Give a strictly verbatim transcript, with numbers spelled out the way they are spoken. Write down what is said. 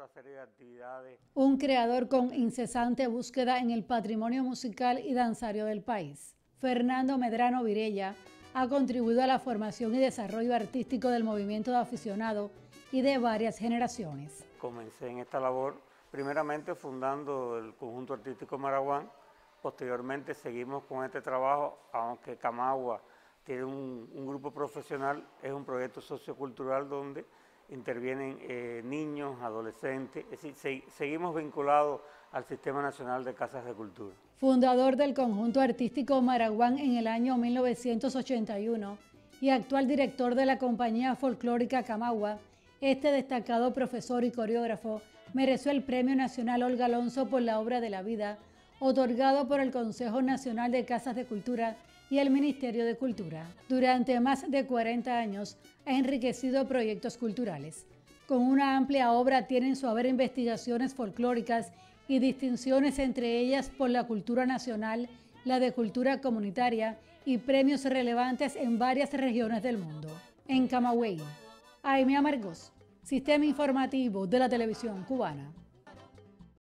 otra serie de actividades. Un creador con incesante búsqueda en el patrimonio musical y danzario del país, Fernando Medrano Virella, ha contribuido a la formación y desarrollo artístico del movimiento de aficionados y de varias generaciones. Comencé en esta labor primeramente fundando el conjunto artístico Maraguán. Posteriormente seguimos con este trabajo, aunque Camagua tiene un, un grupo profesional, es un proyecto sociocultural donde intervienen eh, niños, adolescentes, es decir, se, seguimos vinculados al Sistema Nacional de Casas de Cultura. Fundador del conjunto artístico Maraguán en el año mil novecientos ochenta y uno y actual director de la compañía folclórica Camagua, este destacado profesor y coreógrafo mereció el Premio Nacional Olga Alonso por la obra de la vida, otorgado por el Consejo Nacional de Casas de Cultura y el Ministerio de Cultura. Durante más de cuarenta años ha enriquecido proyectos culturales. Con una amplia obra tiene en su haber investigaciones folclóricas y distinciones, entre ellas por la cultura nacional, la de cultura comunitaria y premios relevantes en varias regiones del mundo. En Camagüey, Aimee Amargós, Sistema Informativo de la Televisión Cubana.